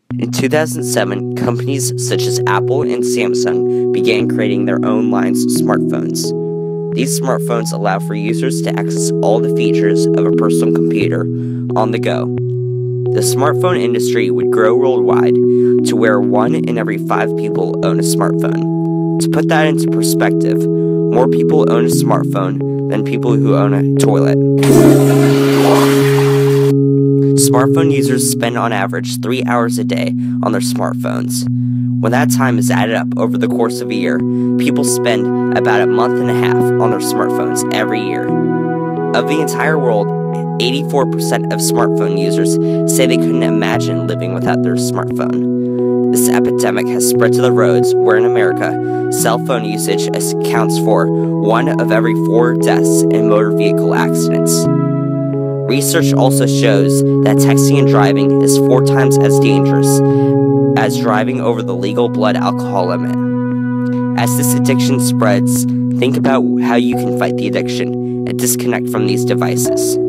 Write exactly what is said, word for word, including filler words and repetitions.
In two thousand seven, companies such as Apple and Samsung began creating their own lines of smartphones. These smartphones allow for users to access all the features of a personal computer on the go. The smartphone industry would grow worldwide to where one in every five people own a smartphone. To put that into perspective, more people own a smartphone than people who own a toilet. Smartphone users spend on average three hours a day on their smartphones. When that time is added up over the course of a year, people spend about a month and a half on their smartphones every year. Of the entire world, eighty-four percent of smartphone users say they couldn't imagine living without their smartphone. This epidemic has spread to the roads, where in America, cell phone usage accounts for one of every four deaths in motor vehicle accidents. Research also shows that texting and driving is four times as dangerous as driving over the legal blood alcohol limit. As this addiction spreads, think about how you can fight the addiction and disconnect from these devices.